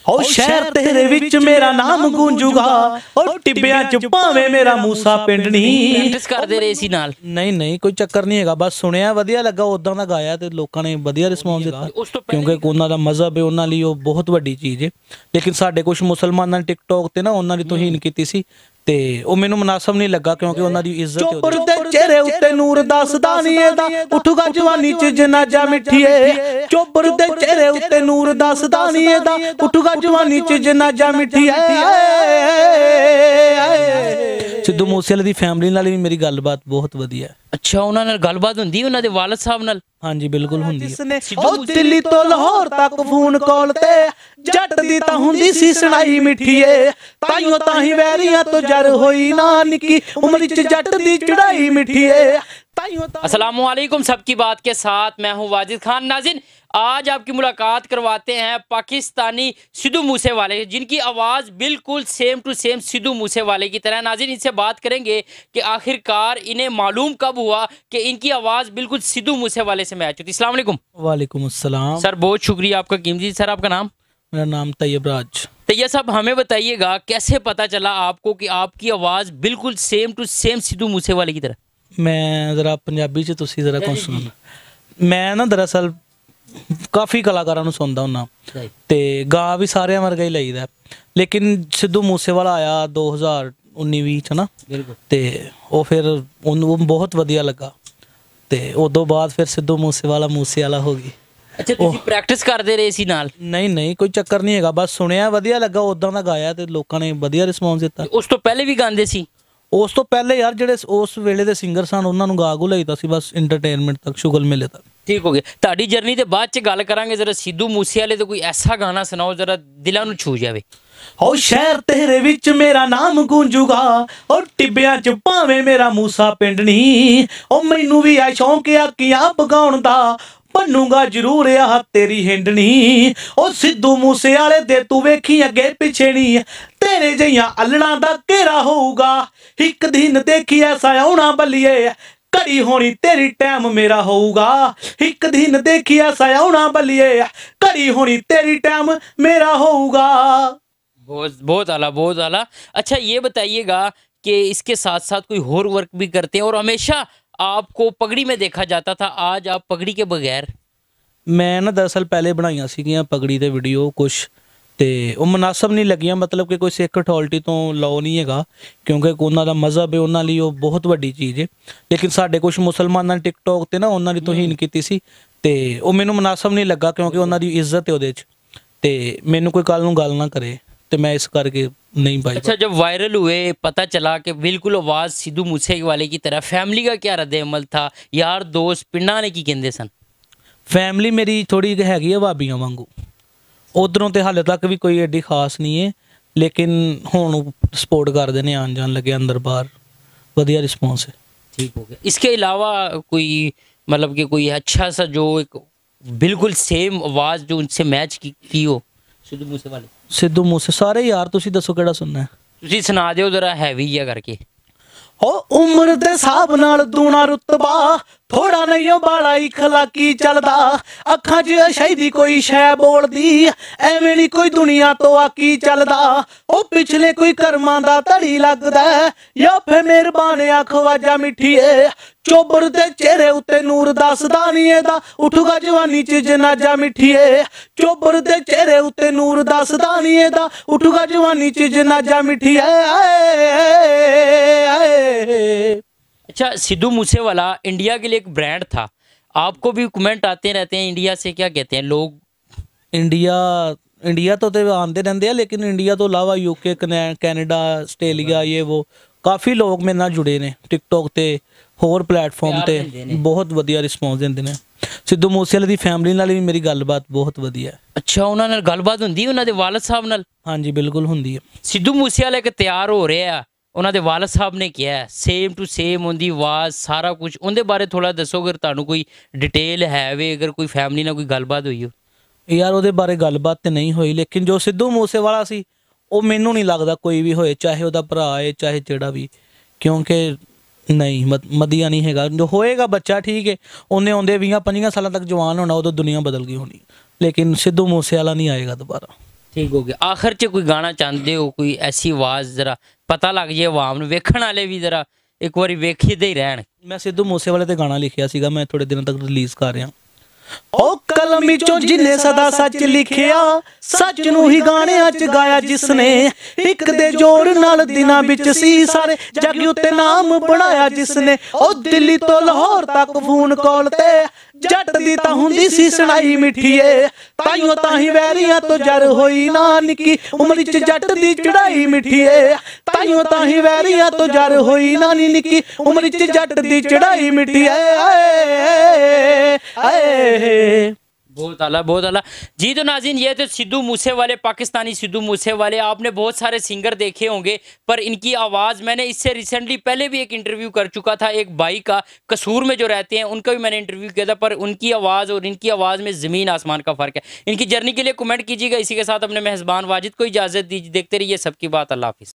हो शहर तेरे विच मेरा नाम गूंजूगा और टिब्बियां च भावें मेरा मूसा पिंडनी। ਪ੍ਰੈਕਟਿਸ ਕਰਦੇ ਰਹੇ ਸੀ ਨਾਲ। नहीं नहीं कोई चक्कर नहीं है, बस सुनिया वधिया लगा उदां दा गाया ते लोकां ने वधिया रिस्पॉन्स दिता ਉਸ ਤੋਂ ਪਹਿਲੇ क्योंकि उन्हां दा मजहब है, उन्हां लई ओह बहुत वड्डी चीज़ है। लेकिन साडे कुछ मुसलमानां ने टिकटॉक ते ना उन्हां दी तौहीन कीती सी ते ਉਹ ਮੈਨੂੰ ਮੁਨਾਸਬ ਨਹੀਂ ਲੱਗਾ ਕਿਉਂਕਿ ਉਹਨਾਂ ਦੀ ਇੱਜ਼ਤ ਹੈ। ਚੋਪਰ ਦੇ ਚਿਹਰੇ ਉੱਤੇ ਨੂਰ ਦੱਸਦਾ ਨਹੀਂ ਇਹਦਾ ਉੱਠੂਗਾ ਜਵਾਨੀ ਚ ਜਨਾਜ਼ਾ ਮਿੱਠੀਏ। ਚੋਪਰ ਦੇ ਚਿਹਰੇ ਉੱਤੇ ਨੂਰ ਦੱਸਦਾ ਨਹੀਂ ਇਹਦਾ ਉੱਠੂਗਾ ਜਵਾਨੀ ਚ ਜਨਾਜ਼ਾ ਮਿੱਠੀਏ। ਸਿੱਧੂ ਮੂਸੇਵਾਲੇ ਦੀ ਫੈਮਿਲੀ ਨਾਲ ਵੀ ਮੇਰੀ ਗੱਲਬਾਤ ਬਹੁਤ ਵਧੀਆ ਹੈ। ਅੱਛਾ, ਉਹਨਾਂ ਨਾਲ ਗੱਲਬਾਤ ਹੁੰਦੀ ਉਹਨਾਂ ਦੇ ਵਾਲਦ ਸਾਹਿਬ ਨਾਲ? ਹਾਂਜੀ ਬਿਲਕੁਲ ਹੁੰਦੀ ਹੈ। ਉਹ ਦਿੱਲੀ ਤੋਂ ਲਾਹੌਰ ਤੱਕ ਫੋਨ ਕਾਲ ਤੇ ਜੱਟ ਦੀ ਤਾਂ ਹੁੰਦੀ ਸੀ ਸੁਣਾਈ ਮਿੱਠੀਏ। ਤਾਈਓ ਤਾਂ ਹੀ ਵੈਰੀਆਂ ਤੋਂ ਜਰ ਹੋਈ ਨਾ ਨਿੱਕੀ ਉਮਰ ਚ ਜੱਟ ਦੀ ਚੜਾਈ ਮਿੱਠੀਏ। अस्सलामुअलैकुम, सबकी बात के साथ मैं हूं वाजिद खान। नाज़रीन, आज आपकी मुलाकात करवाते हैं पाकिस्तानी सिद्धू मूसेवाले, जिनकी आवाज़ बिल्कुल सेम टू सेम सिद्धू मूसेवाले की तरह। नाज़रीन, इनसे बात करेंगे कि आखिरकार इन्हें मालूम कब हुआ कि इनकी आवाज़ बिल्कुल सिद्धू मूसेवाले से मैच होती। अस्सलाम वालेकुम। वालेकुम अस्सलाम। सर बहुत शुक्रिया आपका कीमती। सर आपका नाम? मेरा नाम तैयब राज। तैयब साहब, हमें बताइएगा कैसे पता चला आपको कि आपकी आवाज़ बिल्कुल सेम टू सेम सिद्धू मूसेवाले की तरह? मैं जरा पंजाबी च तुसी जरा कुछ सुनो। मैं ना दरअसल काफ़ी कलाकारां नूं सुनदा हुन्ना ते गा भी सारे वर्गा ही लईदा, लेकिन सिद्धू मूसेवाला आया 2019-20 च ना ते वो फिर उन्होंने बहुत वधिया लगा ते उदों बाद फिर सिद्धू मूसेवाला हो गई। अच्छा, तुसी प्रैक्टिस करते रहे सी नाल? नहीं नहीं कोई चक्कर नहीं है, बस सुनिया वधिया लगा उदां दा गाया ते लोकां ने वधिया रिस्पॉन्स दिता। उस तो पहले भी गांदे सी? उस तो पहले यार ਜਿਹੜੇ ਉਸ ਵੇਲੇ ਦੇ ਸਿੰਗਰ ਸਨ ਉਹਨਾਂ ਨੂੰ ਗਾ ਗੂ ਲਈਦਾ ਸੀ ਬਸ ਇੰਟਰਟੇਨਮੈਂਟ ਤੱਕ, ਸ਼ੁਗਲ ਮੇਲੇ ਤੱਕ। ठीक हो गया। ਤੁਹਾਡੀ ਜਰਨੀ ਤੇ ਬਾਅਦ ਚ ਗੱਲ ਕਰਾਂਗੇ। ਜ਼ਰਾ ਸਿੱਧੂ ਮੂਸੇਵਾਲੇ ਤੋਂ ਕੋਈ ਐਸਾ ਗਾਣਾ ਸੁਣਾਓ ਜ਼ਰਾ ਦਿਲਾਂ ਨੂੰ ਛੂ ਜਾਵੇ। ਹੋ ਸ਼ਹਿਰ ਤੇਰੇ ਵਿੱਚ ਮੇਰਾ ਨਾਮ ਗੂੰਜੂਗਾ ਔਰ ਟਿੱਬਿਆਂ ਚ ਭਾਵੇਂ ਮੇਰਾ ਮੂਸਾ ਪਿੰਡਣੀ। ਉਹ ਮੈਨੂੰ ਵੀ ਆ ਸ਼ੌਂਕ ਆ ਕੀਆਂ ਪਗਾਉਣ ਦਾ, ਬਣੂਗਾ ਜ਼ਰੂਰ ਆ ਤੇਰੀ ਹਿੰਡਣੀ। ਉਹ ਸਿੱਧੂ ਮੂਸੇਵਾਲੇ ਦੇ ਤੂੰ ਵੇਖੀ ਅੱਗੇ ਪਿੱਛੇ ਨਹੀਂ, ਤੇਰੇ ਜਿਹੀਆਂ ਅਲੜਾਂ ਦਾ ਘੇਰਾ ਹੋਊਗਾ। ਇੱਕ ਦਿਨ ਦੇਖੀ ਐਸਾ ਆਉਣਾ ਬੱਲੀਏ, ਘੜੀ ਹੋਣੀ ਤੇਰੀ ਟਾਈਮ ਮੇਰਾ ਹੋਊਗਾ। ਇੱਕ ਦਿਨ ਦੇਖੀ ਐਸਾ ਆਉਣਾ ਬੱਲੀਏ, ਘੜੀ ਹੋਣੀ ਤੇਰੀ ਟਾਈਮ ਮੇਰਾ ਹੋਊਗਾ। बहुत बहुत आला, बहुत आला। अच्छा, ये बताइएगा कि इसके साथ साथ कोई और वर्क भी करते हैं और हमेशा आपको पगड़ी में देखा जाता था, आज आप पगड़ी के बगैर? मैं ना दरअसल पहले बनाइया सीगियां पगड़ी ते वीडियो कुछ ਤੇ ਉਹ ਮੁਨਾਸਬ ਨਹੀਂ ਲੱਗੀਆਂ, ਮਤਲਬ ਕਿ ਕੋਈ ਸਿੱਖ ਅਥਾਰਟੀ ਤੋਂ ਲਾਅ ਨਹੀਂ ਹੈਗਾ ਕਿਉਂਕਿ ਉਹਨਾਂ ਦਾ ਮਜ਼ਹਬ ਹੈ, ਉਹਨਾਂ ਲਈ ਉਹ ਬਹੁਤ ਵੱਡੀ ਚੀਜ਼ ਹੈ। ਲੇਕਿਨ ਸਾਡੇ ਕੁਝ ਮੁਸਲਮਾਨਾਂ ਨੇ ਟਿਕਟੌਕ ਤੇ ਨਾ ਉਹਨਾਂ ਦੀ ਤੌਹੀਨ ਕੀਤੀ ਸੀ ਤੇ ਉਹ ਮੈਨੂੰ ਮੁਨਾਸਬ ਨਹੀਂ ਲੱਗਾ ਕਿਉਂਕਿ ਉਹਨਾਂ ਦੀ ਇੱਜ਼ਤ ਹੈ ਉਹਦੇ 'ਚ ਤੇ ਮੈਨੂੰ ਕੋਈ ਕੱਲ ਨੂੰ ਗੱਲ ਨਾ ਕਰੇ ਤੇ मैं इस करके नहीं पाई। अच्छा, जब वायरल हुए पता चला कि बिल्कुल आवाज़ सिद्धू मूसेवाले की तरह, फैमिली का क्या रद्द अमल था? यार दोस्त पिंडा ने की कहते सन? फैमिली मेरी थोड़ी हैगी है भाबियां वांगू, उधरों तो हाले तक भी कोई एडी खास नहीं है, लेकिन हुण सपोर्ट करते हैं, आन जान लगे अंदर बाहर, वधिया रिस्पॉन्स है। ठीक हो गया। इसके अलावा कोई मतलब कि कोई अच्छा सा जो एक बिल्कुल सेम आवाज़ जो उनसे मैच की हो? सिद्धू मूसेवाले, सिद्धू मूसे सारे यार, तुसी दसो किहड़ा सुनना है? तुसी सुना दिओ जरा हैवी जिहा करके। हो उम्र दे हिसाब नाल दूना रुतबा, थोड़ा नहीं बाला इखलाकी चलदा। अखां च अशाई दी कोई शै बोलदी, एवें नहीं कोई दुनिया तो आकी चलदा। ओ पिछले कोई कर्मां दा धड़ी लगदा, या फिर मेहरबान ख्वाजा मिठीए। चोबर दे चेहरे उत्ते नूर दसदा नहीं एदा, उठूगा जवानी च जनाजा मिठीए। चोबर दे चेहरे उत्ते नूर दसदा नहीं एदा, उठूगा जवानी च जनाजा मिठीए। अच्छा, सिद्धू मूसेवाला इंडिया के लिए एक ब्रांड था, आपको भी कमेंट आते रहते हैं इंडिया से, क्या कहते हैं लोग? इंडिया तो आते रहते हैं, लेकिन इंडिया तो अलावा यूके, कैनेडा, आस्ट्रेलिया, ये वो काफ़ी लोग मेरे नाल जुड़े ने टिकटॉक ते होर प्लेटफॉर्म ते, बहुत वधिया रिस्पॉन्स देंदे ने। सिद्धू मूसेवाले दी फैमिली नाल भी मेरी गलबात बहुत वधिया है। अच्छा, उन्हां नाल गलबात हुंदी उन्हां दे वालिद साहब नाल? हाँ जी बिल्कुल हुंदी है। सिद्धू मूसेवाला एक तैयार हो रहा है, उन्होंने वालिद साहब ने किया है सेम टू सेम उनकी आवाज़ सारा कुछ, उनके बारे थोड़ा दसो अगर तुहानू कोई डिटेल है वे, अगर कोई फैमिली नाल कोई गलबात हुई हो? यार ਉਹਦੇ ਬਾਰੇ ਗੱਲਬਾਤ ਤੇ नहीं हुई, लेकिन जो सिद्धू मूसेवाला सी ਉਹ ਮੈਨੂੰ नहीं लगता कोई भी होए, चाहे ਉਹਦਾ ਭਰਾ है चाहे ਜਿਹੜਾ भी, क्योंकि नहीं मदिया नहीं हैगा। जो होएगा बच्चा ठीक है, उन्हें आउंदे 20-25 साल तक जवान होना, उदों दुनिया बदल गई होनी, लेकिन सिद्धू मूसेवाला नहीं आएगा दोबारा। ठीक हो गया। आखिर च कोई गाना चाहते हो, कोई ऐसी आवाज़ जरा पता लग जाए आवाम ਨੂੰ ਵੇਖਣ ਵਾਲੇ ਵੀ जरा एक बारी ਵੇਖੀਦੇ ਹੀ ਰਹਿਣ। ਮੈਂ ਸਿੱਧੂ ਮੂਸੇਵਾਲੇ ਤੇ ਗਾਣਾ ਲਿਖਿਆ ਸੀਗਾ, ਮੈਂ ਥੋੜੇ ਦਿਨਾਂ ਤੱਕ ਰਿਲੀਜ਼ ਕਰ ਰਿਹਾ। ਉਹ ਕਲਮ ਵਿੱਚੋਂ ਜਿਨੇ ਸਦਾ ਸੱਚ ਲਿਖਿਆ, ਸੱਚ ਨੂੰ ਹੀ ਗਾਣਿਆਂ 'ਚ ਗਾਇਆ ਜਿਸਨੇ, ਇੱਕ ਦੇ ਜੋਰ ਨਾਲ ਦਿਨਾਂ ਵਿੱਚ ਸੀ ਸਾਰੇ ਜੱਗ ਉੱਤੇ ਨਾਮ ਬਣਾਇਆ ਜਿਸਨੇ। ਉਹ ਦਿੱਲੀ ਤੋਂ ਲਾਹੌਰ ਤੱਕ ਫੋਨ ਕਾਲ ਤੇ ਜੱਟ ਦੀ ਤਾਂ ਹੁੰਦੀ ਸੀ ਸੁਣਾਈ ਮਿੱਠੀਏ, ਤਾਈਓ ਤਾਂ ਹੀ ਵੈਰੀਆਂ ਤੋਂ ਜਰ ਹੋਈ ਨਾ ਨਿੱਕੀ ਉਮਰ 'ਚ ਜੱਟ ਦੀ ਚੜਾਈ ਮਿੱਠੀਏ, ਤਾਈਓ ਤਾਂ ਹੀ ਵੈਰੀਆਂ ਤੋਂ ਜਰ ਹੋਈ ਨਾ ਨਿੱਕੀ ਉਮਰ 'ਚ ਜੱਟ ਦੀ ਚੜਾਈ ਮਿੱਠੀਏ। बहुत आला, बहुत आला जी। तो नाज़रीन, ये तो सिद्धू मूसेवाले, पाकिस्तानी सिद्धू मूसेवाले। आपने बहुत सारे सिंगर देखे होंगे, पर इनकी आवाज़ मैंने इससे रिसेंटली पहले भी एक इंटरव्यू कर चुका था, एक भाई का कसूर में जो रहते हैं उनका भी मैंने इंटरव्यू किया था, पर उनकी आवाज़ और इनकी आवाज़ में ज़मीन आसमान का फ़र्क है। इनकी जर्नी के लिए कमेंट कीजिएगा। इसी के साथ अपने मेहज़बान वाजिद को इजाज़त दीजिए। देखते रहिए सबकी बात। अल्लाह हाफ़िज़।